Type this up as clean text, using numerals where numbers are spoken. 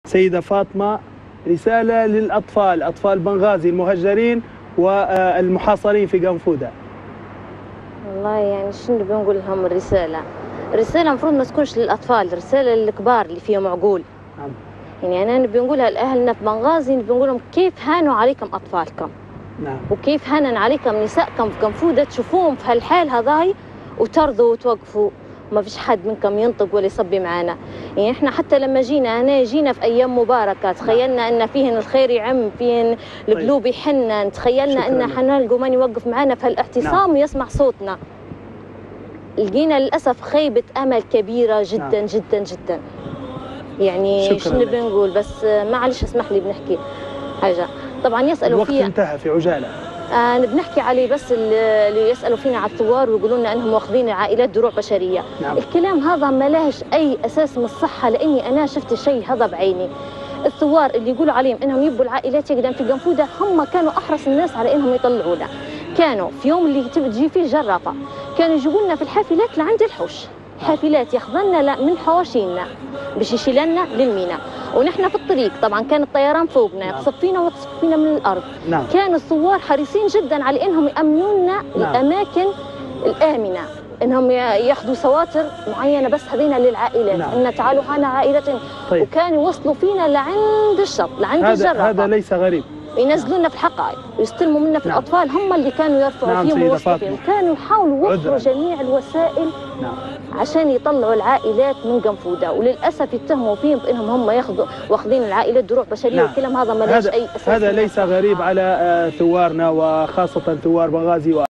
سيدة فاطمة، رسالة للأطفال، أطفال بنغازي المهجرين والمحاصرين في قنفذة. والله يعني شنو بنقول لهم الرسالة؟ الرسالة المفروض ما تكونش للأطفال، رسالة للكبار اللي فيهم عقول. نعم. يعني أنا نبي نقولها لأهلنا في بنغازي، نبي نقول لهم كيف هانوا عليكم أطفالكم. نعم. وكيف هنن عليكم نسائكم في قنفذة، تشوفوهم في هالحال هذاي وترضوا وتوقفوا، ما فيش حد منكم ينطق ولا يصبي معانا. يعني احنا حتى لما جينا في ايام مباركه، تخيلنا ان فيهن الخير يعم، فيهن القلوب يحنن، تخيلنا ان حنلقوا من يوقف معنا في هالاعتصام ويسمع صوتنا. لقينا للاسف خيبه امل كبيره جدا جدا جدا. يعني شنو بنقول، بس معلش اسمح لي بنحكي حاجه. طبعا يسالوا فيها الوقت انتهى في عجاله. بنحكي عليه بس اللي يسالوا فينا على الثوار ويقولوا لنا انهم واخذين العائلات دروع بشريه. نعم. الكلام هذا ما لهش اي اساس من الصحه، لاني انا شفت الشيء هذا بعيني. الثوار اللي يقولوا عليهم انهم يبوا العائلات يقدم في قنفذة، هم كانوا احرص الناس على انهم يطلعونا. كانوا في يوم اللي تجي فيه جرافه كانوا يجيبوا لنا في الحافلات لعند الحوش، حافلات ياخذنا من حواشينا باش يشيلنا للميناء، ونحن في الطريق طبعا كان الطيران فوقنا يقصف فينا ويقصف فينا من الارض. نعم. كانوا الثوار حريصين جدا على انهم يامنونا الاماكن الامنه، انهم ياخذوا سواتر معينه بس هذينا للعائلات. ان تعالوا هنا عائله. طيب. وكانوا يوصلوا فينا لعند الشط، لعند الجرافه. هذا ليس غريب. ينزلونا في الحقائب ويستلموا منا في الأطفال، هم اللي كانوا يرفعوا فيهم ويوصلوا فيهم. كانوا يحاولوا يوفروا جميع الوسائل عشان يطلعوا العائلات من قنفذة، وللأسف يتهموا فيهم بأنهم هم واخذين العائلات دروع بشرية. والكلام هذا ما لهش أي أساس. هذا ليس غريب على ثوارنا، وخاصة ثوار بنغازي.